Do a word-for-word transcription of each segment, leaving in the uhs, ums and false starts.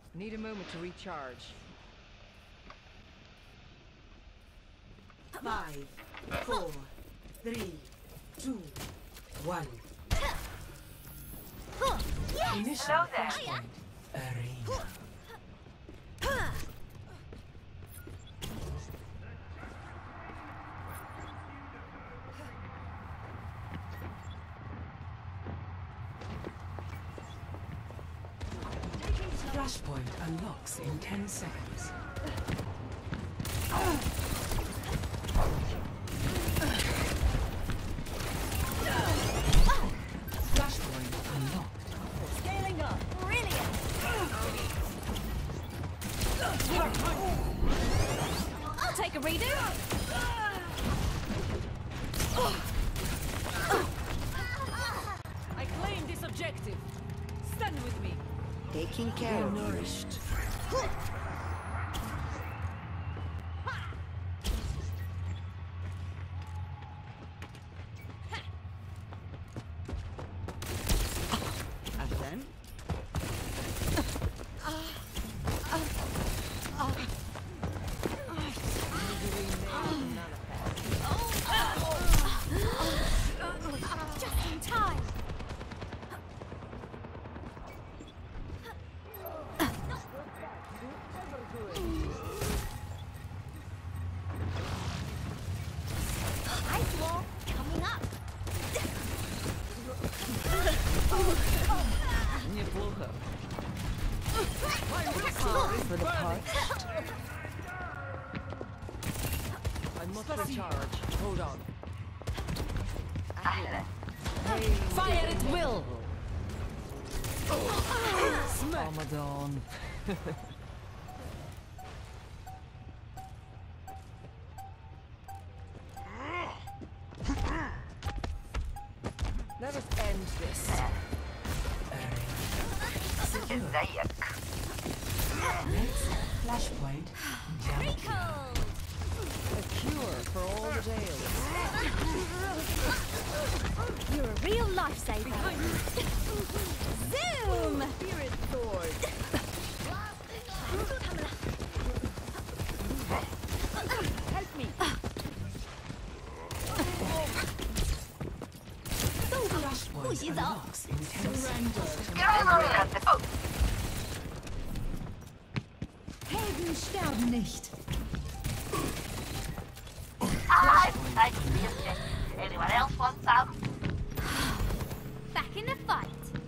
Need a moment to recharge. Five, four, three, two, one. Initial flashpoint. Arena. Flashpoint unlocks in ten seconds. Flashpoint unlocked. Scaling up. Brilliant. I'll take a redo. I claim this objective. Stand with me. Taking care of Nourished. And then? Just in time. Ice wall coming up. Неплохо. For the part. I must recharge. Hold on. Fire at will. Ramadan. Let us end this. Next flashpoint. Recall. A cure for all the tales. You're a real lifesaver. Zoom. Spirit sword. Help me. Flashpoint Push it up. unlocks in ten seconds. Helden sterben nicht. Anyone else want some? Back in the fight.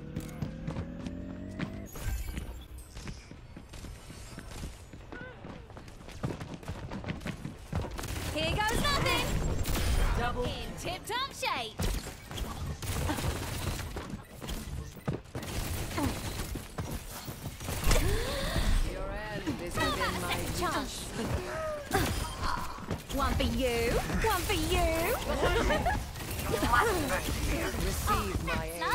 Here goes nothing. Double. In tip-top shape. Your end is within my Second chance. One for you. One for you. receive my aid.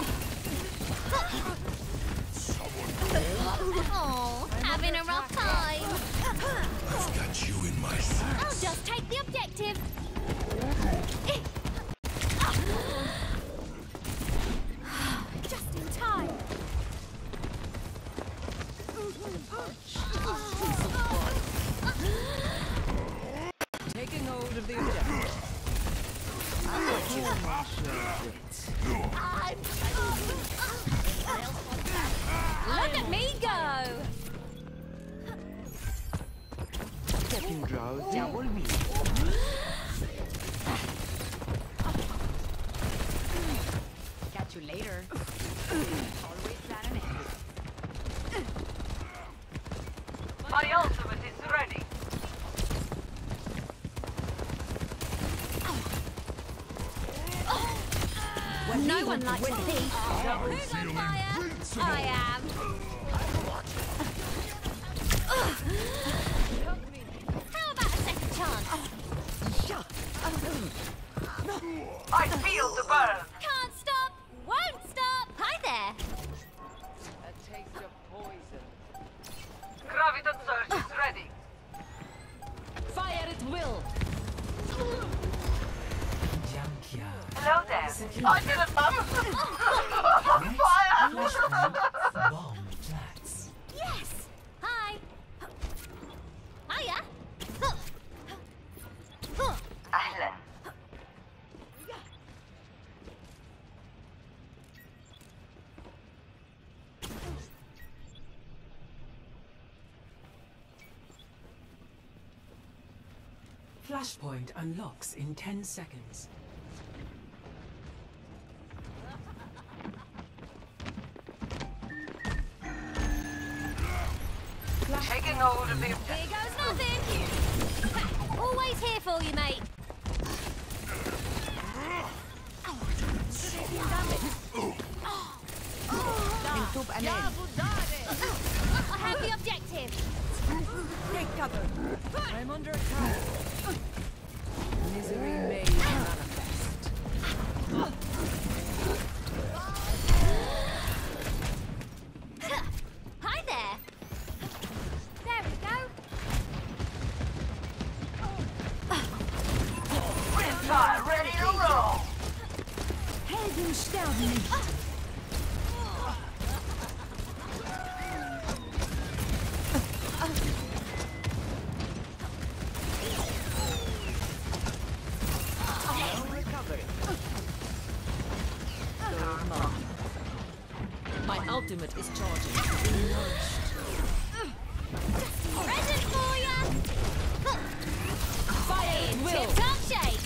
Oh, having a rough time. I've got you in my sights. I'll just take the objective. Just in time. Taking hold of the objective. Look at me go. Getting drowsy. Double me. Catch you later. Always plan an exit. My ultimate is ready. No one likes a thief. Who's on fire? I am. How about a second chance? I feel the burn. Can't stop, won't stop. Hi there. A taste of poison. Graviton surge is ready. Fire at will. Junkyard. Hello there. I didn't know. Fire. Flashpoint bomb flats. Yes, I Flashpoint unlocks in ten seconds. Taking hold of the... Here goes nothing. Always here for you, mate. I have the objective. Take cover. I'm under attack. Misery may manifest. Hi there. There we go. Fire ready to roll! Helden sterben nicht. My ultimate is charging. Present for ya. Fire at will. Tip-top shape.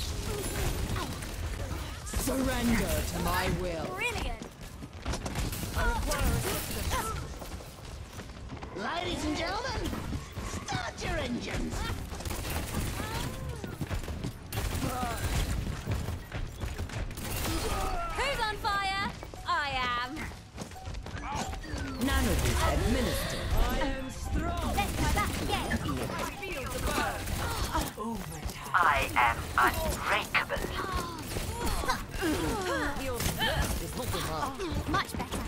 Surrender to my will. Brilliant. I require assistance. Ladies and gentlemen, start your engines. Who's on fire? I am. Nanobit administered. I am strong. Let's go back again. Feel the burn. I am unbreakable. Your stress is not enough. Much better.